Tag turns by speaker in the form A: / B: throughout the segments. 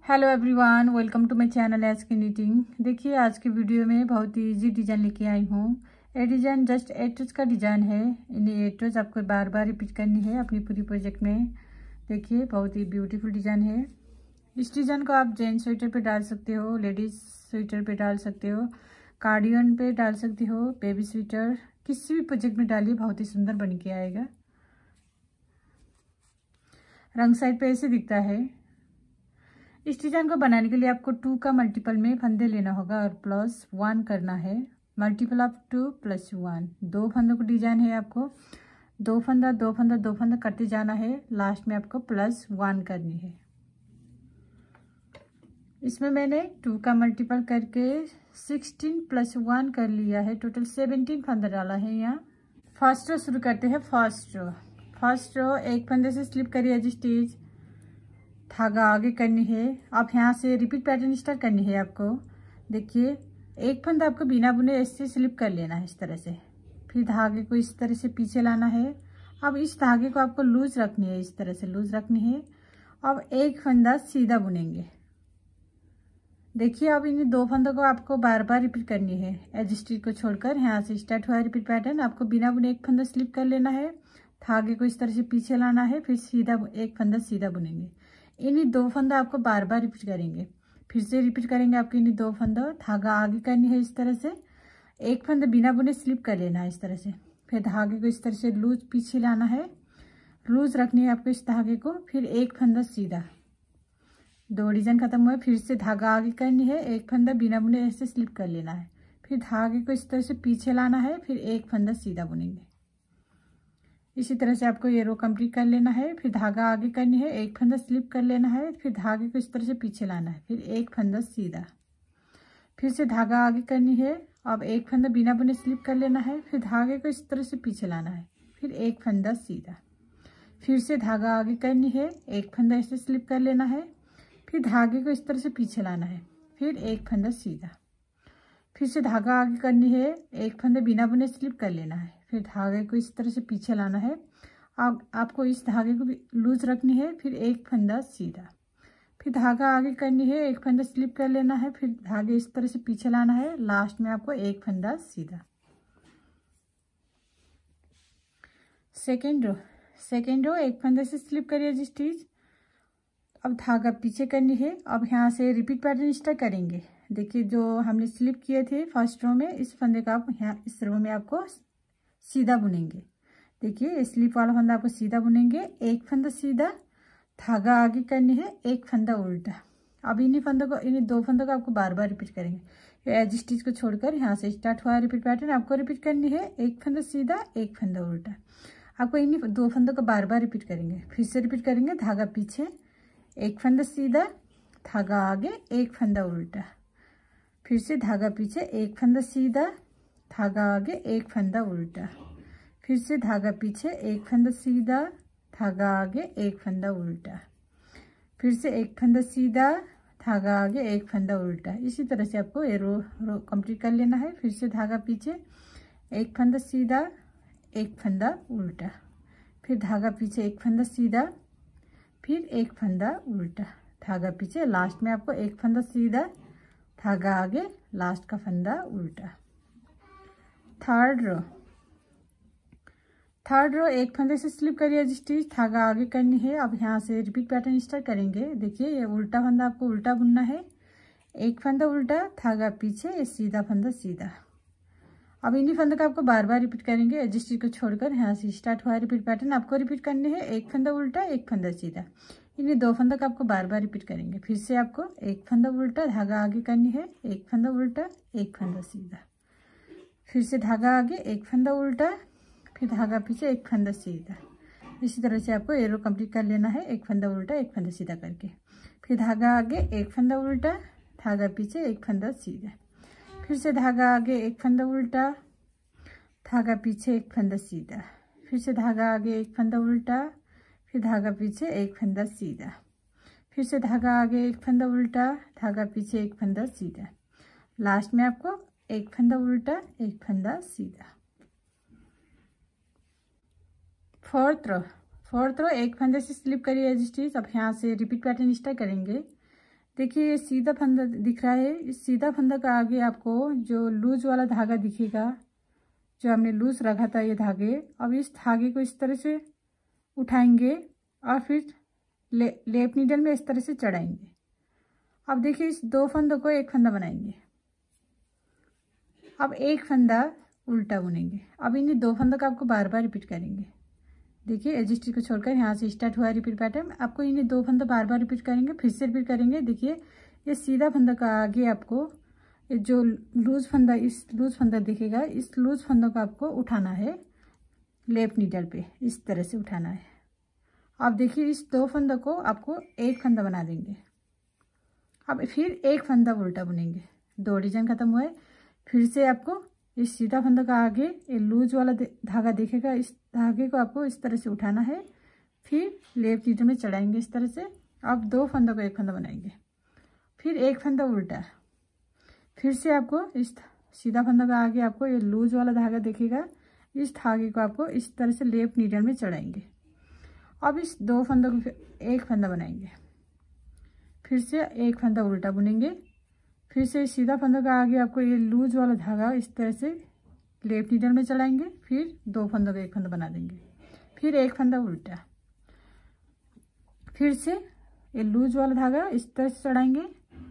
A: Hello everyone, welcome to my channel S K knitting. देखिए आज के वीडियो में बहुत ही इजी डिज़ाइन लेके आई हूँ। ये डिज़ाइन जस्ट 8 रोज का डिज़ाइन है। इन्हें 8 रोज आपको बार बार रिपीट करनी है अपनी पूरी प्रोजेक्ट में। देखिए बहुत ही ब्यूटीफुल डिज़ाइन है। इस डिज़ाइन को आप जेंट्स स्वेटर पे डाल सकते हो, लेडीज स्वेटर पे डाल सकते हो, कार्डिगन पे डाल सकते हो, बेबी स्वेटर, किसी भी प्रोजेक्ट में डालिए, बहुत ही सुंदर बन के आएगा। रंग साइड पे ऐसे दिखता है। इस डिज़ाइन को बनाने के लिए आपको 2 का मल्टीपल में फंदे लेना होगा और +1 करना है। मल्टीपल ऑफ 2 + 1, 2 फंदों का डिज़ाइन है। आपको 2 फंदा 2 फंदा 2 फंदा करते जाना है। लास्ट में आपको +1 करनी है। इसमें मैंने 2 का मल्टीपल करके 16 + 1 कर लिया है। टोटल 17 फंदा डाला है। यहाँ फर्स्ट रो शुरू करते हैं। फर्स्ट रो एक फंदे से स्लिप करिए एज स्टिच, धागा आगे करनी है। आप यहाँ से रिपीट पैटर्न स्टार्ट करनी है आपको। देखिए एक फंदा आपको बिना बुने ऐसे स्लिप कर लेना है इस तरह से, फिर धागे को इस तरह से पीछे लाना है। अब इस धागे को आपको लूज रखनी है, इस तरह से लूज रखनी है। अब एक फंदा सीधा बुनेंगे। देखिए अब इन 2 फंदों को आपको बार बार रिपीट करनी है। एज स्टिच को छोड़कर यहाँ से स्टार्ट हुआ रिपीट पैटर्न। आपको बिना बुने एक फंदा स्लिप कर लेना है, धागे को इस तरह से पीछे लाना है, फिर सीधा एक फंदा सीधा बुनेंगे। इन्हीं 2 फंदा आपको बार बार रिपीट करेंगे। फिर से रिपीट करेंगे आपके इन्हीं 2 फंदा, धागा आगे करनी है इस तरह से, एक फंदा बिना बुने स्लिप कर लेना है इस तरह से, फिर धागे को इस तरह से लूज पीछे लाना है, लूज रखनी है आपको इस धागे को, फिर एक फंदा सीधा। 2 डिजाइन खत्म हुआ। फिर से धागा आगे करनी है, एक फंदा बिना बुने ऐसे स्लिप कर लेना है, फिर धागे को इस तरह से पीछे लाना है, फिर एक फंदा सीधा बुनेंगे। इसी तरह से आपको ये रो कंप्लीट कर लेना है। फिर धागा आगे करनी है, एक फंदा स्लिप कर लेना है, फिर धागे को इस तरह से पीछे लाना है, फिर एक फंदा सीधा। फिर से धागा आगे करनी है। अब एक फंदा बिना बुने स्लिप कर लेना है, फिर धागे को इस तरह से पीछे लाना है, फिर एक फंदा सीधा। फिर से धागा आगे करनी है, एक फंदा ऐसे स्लिप कर लेना है, फिर धागे को इस तरह से पीछे लाना है, फिर एक फंदा सीधा। फिर से धागा आगे करनी है, एक फंदे बिना बुने स्लिप कर लेना है, फिर धागे को इस तरह से पीछे लाना है। आपको इस धागे को भी लूज रखनी है, फिर एक फंदा सीधा। फिर धागा आगे करनी है, एक फंदा स्लिप कर लेना है, फिर धागे इस तरह से पीछे लाना है, लास्ट में आपको एक फंदा सीधा। सेकेंड रो एक फंदे से स्लिप करिए जिस स्टिच। अब धागा पीछे करनी है। अब यहाँ से रिपीट पैटर्न स्टार्ट करेंगे। देखिए जो हमने स्लिप किए थे फर्स्ट रो में, इस फंदे का आप यहाँ इस रो में आपको सीधा बुनेंगे। देखिए स्लिप वाला फंदा आपको सीधा बुनेंगे, एक फंदा सीधा, धागा आगे करनी है, एक फंदा उल्टा। अब इन्हीं 2 फंदों को आपको बार बार रिपीट करेंगे। एज स्टिच को छोड़कर यहाँ से स्टार्ट हुआ रिपीट पैटर्न आपको रिपीट करनी है। एक फंदा सीधा, एक फंदा उल्टा। आपको इन्हीं 2 फंदों को बार बार रिपीट करेंगे। फिर से रिपीट करेंगे। धागा पीछे, एक फंदा सीधा, धागा आगे, एक फंदा उल्टा। फिर से धागा पीछे, एक फंदा सीधा, धागा आगे, एक फंदा उल्टा। फिर से धागा पीछे, एक फंदा सीधा, धागा आगे, एक फंदा उल्टा। फिर से एक फंदा सीधा, धागा आगे, एक फंदा उल्टा। इसी तरह से आपको ये रो कंप्लीट कर लेना है। फिर से धागा पीछे, एक फंदा सीधा, एक फंदा उल्टा, फिर धागा पीछे, एक फंदा सीधा, फिर एक फंदा उल्टा, धागा पीछे, लास्ट में आपको एक फंदा सीधा, धागा आगे, लास्ट का फंदा उल्टा। थर्ड रो एक फंदे से स्लिप करिए स्टिच, धागा आगे करनी है। अब यहाँ से रिपीट पैटर्न स्टार्ट करेंगे। देखिए ये उल्टा फंदा आपको उल्टा बुनना है, एक फंदा उल्टा, धागा पीछे, ये सीधा फंदा सीधा। अब इन्हीं फंदे का आपको बार बार रिपीट करेंगे। एज स्टिच को छोड़कर यहाँ से स्टार्ट हुआ रिपीट पैटर्न आपको रिपीट करने हैं। एक फंदा उल्टा, एक फंदा सीधा। इन्हीं 2 फंदों का आपको बार बार रिपीट करेंगे। फिर से आपको एक फंदा उल्टा, धागा आगे करनी है, एक फंदा उल्टा, एक फंदा सीधा। फिर से धागा आगे, एक फंदा उल्टा, फिर धागा पीछे, एक फंदा सीधा। इसी तरह से आपको ये रो कंप्लीट कर लेना है, एक फंदा उल्टा, एक फंदा सीधा करके। फिर धागा आगे, एक फंदा उल्टा, धागा पीछे, एक फंदा सीधा। फिर से धागा आगे, एक फंदा उल्टा, धागा पीछे, एक फंदा सीधा। फिर से धागा आगे, एक फंदा उल्टा, फिर धागा पीछे, एक फंदा सीधा। फिर से धागा आगे, एक फंदा उल्टा, धागा पीछे, एक फंदा सीधा। लास्ट में आपको एक फंदा उल्टा, एक फंदा सीधा। फोर्थ रो एक फंदे से स्लिप करिए एज स्टिच। अब यहाँ से रिपीट पैटर्न स्टार्ट करेंगे। देखिए ये सीधा फंदा दिख रहा है, इस सीधा फंदा का आगे आपको जो लूज वाला धागा दिखेगा, जो हमने लूज रखा था ये धागे, अब इस धागे को इस तरह से उठाएंगे और फिर लेप नीडल में इस तरह से चढ़ाएंगे। अब देखिए इस 2 फंदों को एक फंदा बनाएंगे। अब एक फंदा उल्टा बुनेंगे। अब इन्हीं 2 फंदों का आपको बार बार रिपीट करेंगे। देखिए एज स्टिच को छोड़कर यहाँ से स्टार्ट हुआ रिपीट पैटर्न, आपको इन्हीं 2 फंदा बार बार रिपीट करेंगे, फिर से रिपीट करेंगे। देखिए ये सीधा फंदा का आगे आपको जो लूज फंदा, इस लूज फंदा दिखेगा, इस लूज फंदों को आपको उठाना है लेप नीडल पे, इस तरह से उठाना है। अब देखिए इस 2 फंदों को आपको एक फंदा बना देंगे। अब फिर एक फंदा उल्टा बुनेंगे। 2 डिजाइन खत्म हुआ है। फिर से आपको इस सीधा फंदा का आगे ये लूज वाला धागा दिखेगा, इस धागे को आपको इस तरह से उठाना है, फिर लेप नीडल में चढ़ाएंगे इस तरह से। अब 2 फंदों को एक फंदा बनाएंगे, फिर एक फंदा उल्टा, फिर से आपको इस सीधा फंदा का आगे आपको ये लूज वाला धागा दिखेगा, इस धागे को आपको इस तरह से लेप नीडल में चढ़ाएंगे। अब इस 2 फंदों को एक फंदा बनाएंगे, फिर से एक फंदा उल्टा बुनेंगे, फिर से सीधा फंदा का आगे आपको ये लूज वाला धागा इस तरह से लेप नीडल में चढ़ाएंगे, फिर 2 फंदों को एक फंदा बना देंगे, फिर एक फंदा उल्टा, फिर से ये लूज वाला धागा इस तरह से चढ़ाएंगे,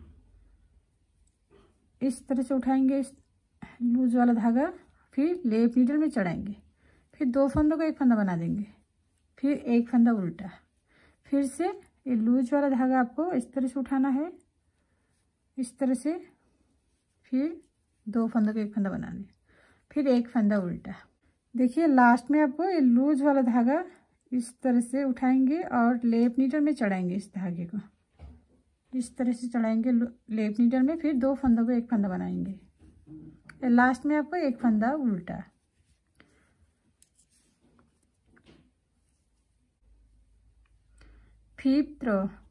A: इस तरह से उठाएंगे इस लूज वाला धागा, फिर लेप नीडल में चढ़ाएंगे, फिर 2 फंदों को एक फंदा बना देंगे, फिर एक फंदा उल्टा, फिर से ये लूज वाला धागा आपको इस तरह से उठाना है, इस तरह से, फिर 2 फंदों को एक फंदा बनाना है, फिर एक फंदा उल्टा। देखिए लास्ट में आपको ये लूज वाला धागा इस तरह से उठाएंगे और लेप नीडल में चढ़ाएंगे, इस धागे को इस तरह से चढ़ाएंगे लेप नीडल में, फिर 2 फंदों को एक फंदा बनाएंगे। लास्ट में आपको एक फंदा उल्टा। फिफ्थ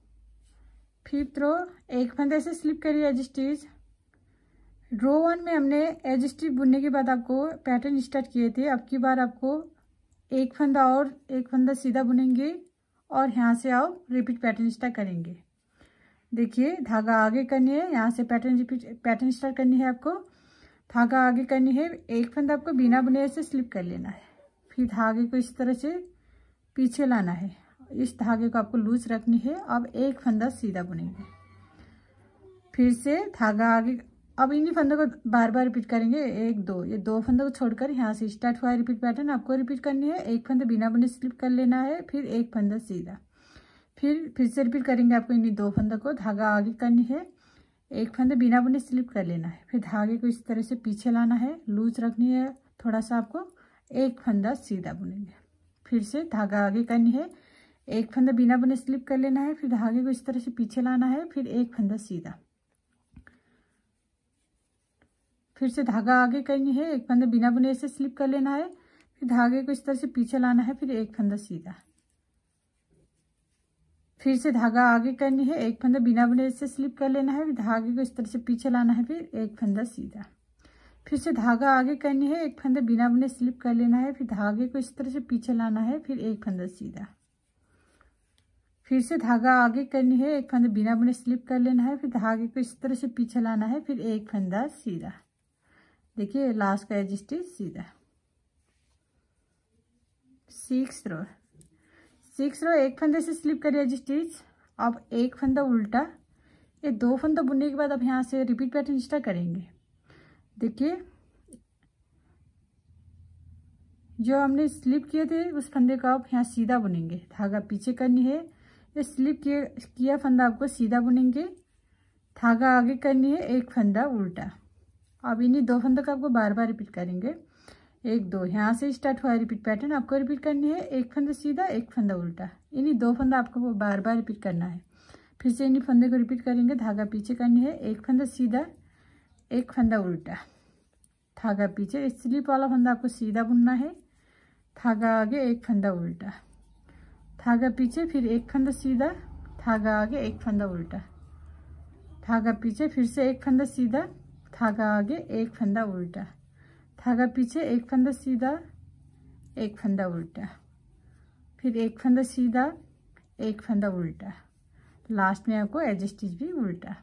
A: रो एक फंदे से स्लिप करिए एज स्टिच। रो 1 में हमने एज स्टिच बुनने के बाद आपको पैटर्न स्टार्ट किए थे। अब की बार आपको एक फंदा और एक फंदा सीधा बुनेंगे और यहाँ से आप रिपीट पैटर्न स्टार्ट करेंगे। देखिए धागा आगे करनी है, यहाँ से पैटर्न स्टार्ट करनी है आपको। धागा आगे करनी है, एक फंदा आपको बिना बुने से स्लिप कर लेना है, फिर धागे को इस तरह से पीछे लाना है, इस धागे को आपको लूज रखनी है। अब एक फंदा सीधा बुनेंगे, फिर से धागा आगे। अब इन्हीं फंदों को बार बार रिपीट करेंगे, 1 2, ये 2 फंदों को छोड़कर यहाँ से स्टार्ट हुआ रिपीट पैटर्न आपको रिपीट करनी है। एक फंदा बिना बुने स्लिप कर लेना है, फिर एक फंदा सीधा, फिर से रिपीट करेंगे आपको इन्हीं 2 फंदों को। धागा आगे करनी है, एक फंदा बिना बुने स्लिप कर लेना है, फिर धागे को इस तरह से पीछे लाना है, लूज रखनी है थोड़ा सा आपको, एक फंदा सीधा बुनेंगे, फिर से धागा आगे करनी है, एक फंदा बिना बुने स्लिप कर लेना है, फिर धागे को इस तरह से पीछे लाना है, फिर एक फंदा सीधा, फिर से धागा आगे करनी है, एक फंदा बिना बुने से स्लिप कर लेना है, फिर धागे को इस तरह से पीछे लाना है, फिर एक फंदा सीधा, फिर से धागा आगे करनी है, एक फंदा बिना बुने से स्लिप कर लेना है, फिर धागे को इस तरह से पीछे लाना है, फिर एक फंदा सीधा, फिर से धागा आगे करनी है, एक फंदा बिना बुने स्लिप कर लेना है, फिर धागे को इस तरह से पीछे लाना है, फिर एक फंदा सीधा, फिर से धागा आगे करनी है, एक फंदा बिना बुने स्लिप कर लेना है, फिर धागे को इस तरह से पीछे लाना है, फिर एक फंदा सीधा। देखिए लास्ट का एज स्टिच सीधा। 6 रो एक फंदे से स्लिप करिए एज स्टिच। अब एक फंदा उल्टा, ये 2 फंदा बुनने के बाद अब यहाँ से रिपीट पैटर्न स्टार्ट करेंगे। देखिए जो हमने स्लिप किए थे उस फंदे को आप यहाँ सीधा बुनेंगे, धागा पीछे करनी है, ये स्लिप किया फंदा आपको सीधा बुनेंगे, धागा आगे करनी है, एक फंदा उल्टा। अब इन्हीं 2 फंदों का आपको बार बार रिपीट करेंगे, 1 2, यहाँ से स्टार्ट हुआ रिपीट पैटर्न आपको रिपीट करनी है, एक फंदा सीधा एक फंदा उल्टा, इन्हीं 2 फंदा आपको बार बार रिपीट करना है। फिर से इन्हीं फंदे को रिपीट करेंगे, धागा पीछे करनी है, एक फंदा सीधा एक फंदा उल्टा, धागा पीछे, स्लिप वाला फंदा आपको सीधा बुनना है, धागा आगे एक फंदा उल्टा, धागा पीछे, फिर एक फंदा सीधा, धागा आगे एक फंदा उल्टा, धागा पीछे, फिर से एक फंदा सीधा, धागा आगे एक फंदा उल्टा, धागा पीछे, एक फंदा सीधा एक फंदा उल्टा, फिर एक फंदा सीधा एक फंदा उल्टा, लास्ट में आपको एज स्टिच भी उल्टा।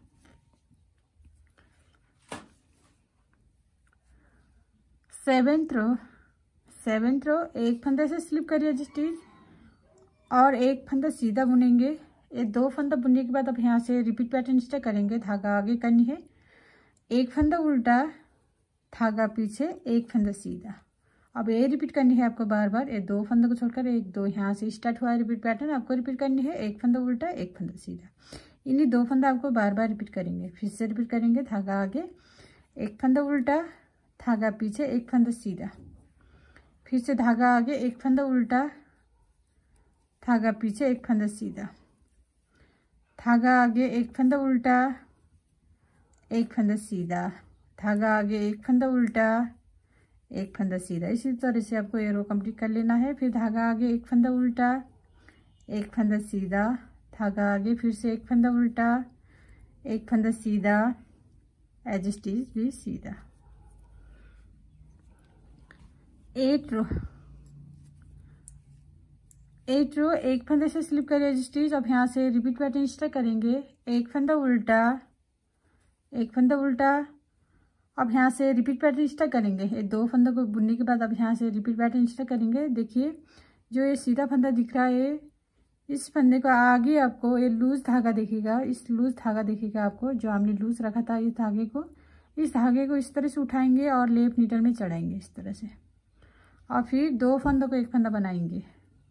A: सेवेंथ रो एक फंदे से स्लिप करिए एज स्टिच और एक फंदा सीधा बुनेंगे। ये 2 फंदा बुनने के बाद अब यहाँ से रिपीट पैटर्न स्टार्ट करेंगे। धागा आगे करनी है, एक फंदा उल्टा, धागा पीछे, एक फंदा सीधा। अब ये रिपीट करनी है आपको बार बार। ये 2 फंदों को छोड़कर 1 2 यहाँ से स्टार्ट हुआ है रिपीट पैटर्न, आपको रिपीट करनी है। एक फंदा उल्टा, एक फंदा सीधा, इन्हीं 2 फंदा आपको बार बार रिपीट करेंगे। फिर से रिपीट करेंगे। धागा आगे, एक फंदा उल्टा, धागा पीछे, एक फंदा सीधा। फिर से धागा आगे, एक फंदा उल्टा, धागा पीछे, एक फंदा सीधा। धागा आगे, एक फंदा उल्टा, एक फंदा सीधा। धागा आगे, एक फंदा उल्टा, एक फंदा सीधा। इसी तरह से आपको ये रो कंप्लीट कर लेना है। फिर धागा आगे, एक फंदा उल्टा, एक फंदा सीधा। धागा आगे, फिर से एक फंदा उल्टा, एक फंदा सीधा, एज स्टिच भी सीधा। 8 रो एक फंदे से स्लिप करिए एज स्टिच। अब यहाँ से रिपीट पैटर्न स्टार्ट करेंगे। एक फंदा उल्टा, एक फंदा उल्टा। अब यहाँ से रिपीट पैटर्न स्टार्ट करेंगे। ये 2 फंदों को बुनने के बाद अब यहाँ से रिपीट पैटर्न स्टार्ट करेंगे। देखिए जो ये सीधा फंदा दिख रहा है, इस फंदे को आगे आपको ये लूज धागा दिखेगा। इस लूज धागा दिखेगा आपको, जो हमने लूज रखा था इस धागे को। इस धागे को इस तरह से उठाएंगे और लेफ्ट नीडल में चढ़ाएंगे इस तरह से, और फिर 2 फंदों को एक फंदा बनाएंगे।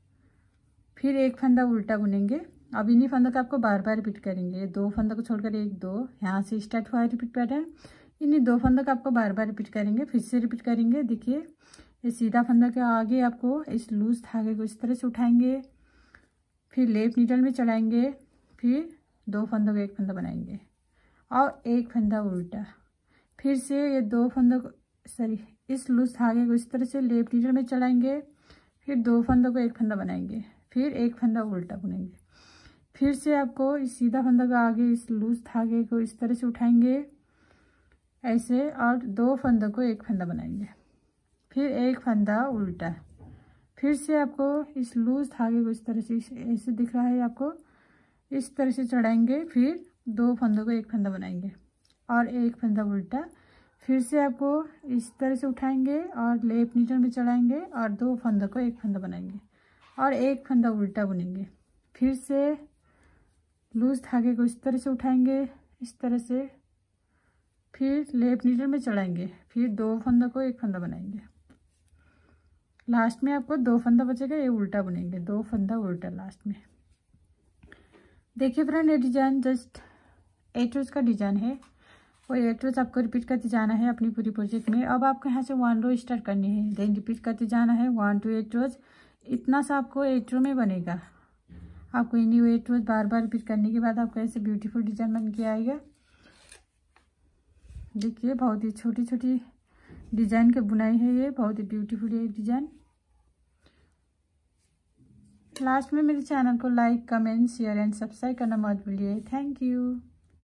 A: फिर एक फंदा उल्टा बुनेंगे। अब इन्हीं फंदों को आपको बार बार रिपीट करेंगे। 2 फंदों को छोड़कर 1 2 यहाँ से स्टार्ट हुआ है रिपीट पैटर्न। इन्हीं 2 फंदों को आपको बार बार रिपीट करेंगे। फिर से रिपीट करेंगे। देखिए ये सीधा फंदा के आगे आपको इस लूज धागे को इस तरह से उठाएंगे, फिर लेफ्ट नीडल में चढ़ाएंगे, फिर 2 फंदों को एक फंदा बनाएंगे और एक फंदा उल्टा। फिर से ये 2 फंदों को इस लूज धागे को इस तरह से लेफ्ट नीडल में चढ़ाएंगे, फिर 2 फंदों को एक फंदा बनाएंगे, फिर एक फंदा उल्टा बुनेंगे। फिर से आपको इस सीधा फंदा को आगे इस लूज धागे को इस तरह से उठाएंगे ऐसे, और 2 फंदों को एक फंदा बनाएंगे, फिर एक फंदा उल्टा। फिर से आपको इस लूज धागे को इस तरह से ऐसे दिख रहा है आपको, इस तरह से चढ़ाएंगे, फिर 2 फंदों को एक फंदा बनाएंगे और एक फंदा उल्टा। फिर से आपको इस तरह से उठाएंगे और लेफ्ट नीडल में चढ़ाएंगे और 2 फंदों को एक फंदा बनाएंगे और एक फंदा उल्टा बुनेंगे। फिर से लूज धागे को इस तरह से उठाएंगे इस तरह से, फिर लेफ्ट नीडल में चढ़ाएंगे, फिर 2 फंदों को एक फंदा बनाएंगे। लास्ट में आपको 2 फंदा बचेगा, ये उल्टा बुनेंगे, 2 फंदा उल्टा लास्ट में। देखिए फ्रेंड, ये डिजाइन जस्ट 8 रोज का डिजाइन है और 8 रोज आपको रिपीट करते जाना है अपनी पूरी प्रोजेक्ट में। अब आपको यहाँ से 1 रो स्टार्ट करनी है, देन रिपीट करते जाना है 1 to 8 रोज। इतना सा आपको 8 रो में बनेगा। आपको इन्हीं 8 रोज बार बार रिपीट करने के बाद आपको ऐसे ब्यूटीफुल डिजाइन बन के आएगा। देखिए बहुत ही छोटी छोटी डिजाइन की बुनाई है, ये बहुत ही ब्यूटीफुल है डिजाइन। लास्ट में मेरे चैनल को like, comment, share and subscribe करना मत भूलिए। Thank you.